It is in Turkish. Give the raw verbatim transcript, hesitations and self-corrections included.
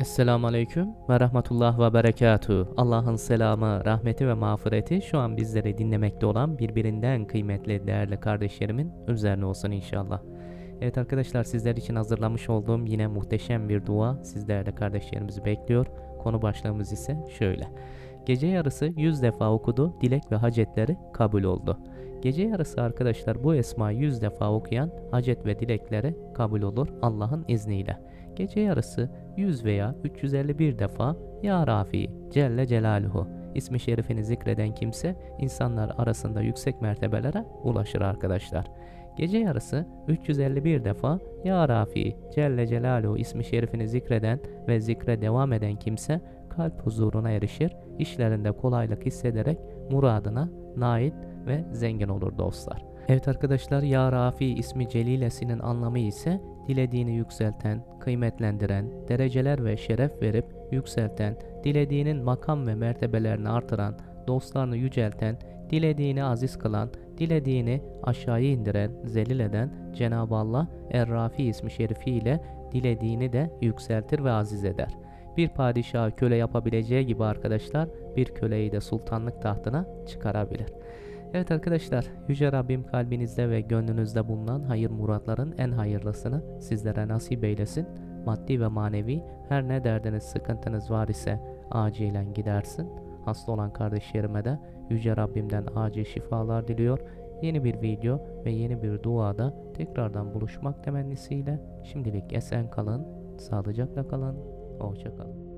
Esselamu Aleyküm ve Rahmetullah ve Berekatuhu. Allah'ın selamı, rahmeti ve mağfireti şu an bizleri dinlemekte olan birbirinden kıymetli değerli kardeşlerimin üzerine olsun inşallah. Evet arkadaşlar, sizler için hazırlamış olduğum yine muhteşem bir dua siz değerli kardeşlerimizi bekliyor. Konu başlığımız ise şöyle. Gece yarısı yüz defa okudu, dilek ve hacetleri kabul oldu. Gece yarısı arkadaşlar bu esmayı yüz defa okuyan hacet ve dilekleri kabul olur Allah'ın izniyle. Gece yarısı yüz veya üç yüz elli bir defa Ya Rafi Celle Celaluhu ismi şerifini zikreden kimse insanlar arasında yüksek mertebelere ulaşır arkadaşlar. Gece yarısı üç yüz elli bir defa Ya Rafi Celle Celaluhu ismi şerifini zikreden ve zikre devam eden kimse kalp huzuruna erişir, işlerinde kolaylık hissederek muradına nail ve zengin olur dostlar. Evet arkadaşlar, Ya Rafi ismi celilesinin anlamı ise dilediğini yükselten, kıymetlendiren, dereceler ve şeref verip yükselten, dilediğinin makam ve mertebelerini artıran, dostlarını yücelten, dilediğini aziz kılan, dilediğini aşağıya indiren, zelil eden Cenab-ı Allah Er-Rafi ismi şerifiyle dilediğini de yükseltir ve aziz eder. Bir padişahı köle yapabileceği gibi arkadaşlar bir köleyi de sultanlık tahtına çıkarabilir. Evet arkadaşlar, Yüce Rabbim kalbinizde ve gönlünüzde bulunan hayır muratların en hayırlısını sizlere nasip eylesin. Maddi ve manevi her ne derdiniz, sıkıntınız var ise acilen gidersin. Hasta olan kardeşlerime de Yüce Rabbimden acil şifalar diliyor. Yeni bir video ve yeni bir duada tekrardan buluşmak temennisiyle şimdilik esen kalın, sağlıcakla kalın, hoşça kalın.